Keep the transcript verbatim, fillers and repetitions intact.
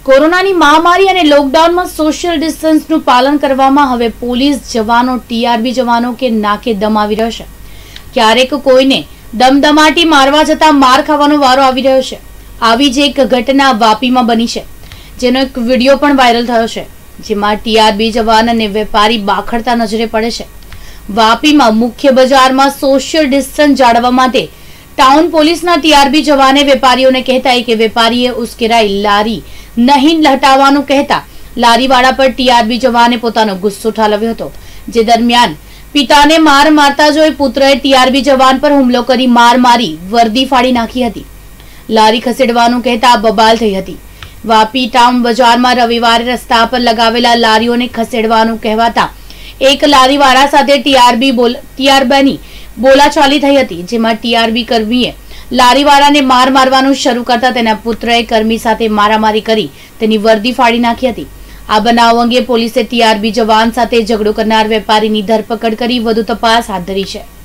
કોરોનાની મહામારી અને લોકડાઉનમાં સોશિયલ ડિસ્ટન્સનું પાલન કરવામાં હવે પોલીસ જવાનો, ટીઆરબી જવાનો કે નાકે દમ આવી રહ્યો છે। ક્યારેક કોઈને દમદમાટી મારવા જતા માર ખાવાનો વારો આવી રહ્યો છે। આવી જ એક ઘટના વાપીમાં બની છે, જેનો એક વિડીયો પણ વાયરલ થયો છે, જેમાં ટીઆરબી જવાન અને વેપારી બાખડતા નજરે પડે છે। વાપીમાં મુખ્ય બજારમાં સોશિયલ ડિસ્ટન્સ જાળવવા માટે ટાઉન પોલીસના ટીઆરબી જવાને વેપારીઓને કહેતા કે વેપારીએ ઉશ્કેરાઈ લારી નહીં હટાવવાનું કહેતા લારીવાળા પર ટીઆરબી જવાને પોતાનો ગુસ્સો ઠાલવ્યો હતો। જે દરમિયાન પિતાને માર મારતા જોઈ પુત્રએ ટીઆરબી જવાન પર હુમલો કરી માર મારી વર્દી ફાડી નાખી હતી। લારી ખસેડવાનું કહેતા બબાલ થઈ હતી। વાપી ટાઉન બજારમાં રવિવારે રસ્તા પર લગાવેલા લારીઓને ખસેડવાનું કહેવાતા એક લારીવાળા સાથે ટીઆરબી બોલ ટીઆરબીની બોલાચાલી થઈ હતી, જેમાં ટીઆરબી કર્મીએ લારીવાળાને માર મારવાનું શરૂ કરતા તેના પુત્રએ કર્મી સાથે મારામારી કરી તેની વર્દી ફાડી નાખી હતી। આ બનાવ અંગે પોલીસે ટીઆરબી જવાન સાથે ઝઘડો કરનાર વેપારીની ધરપકડ કરી વધુ તપાસ હાથ ધરી છે।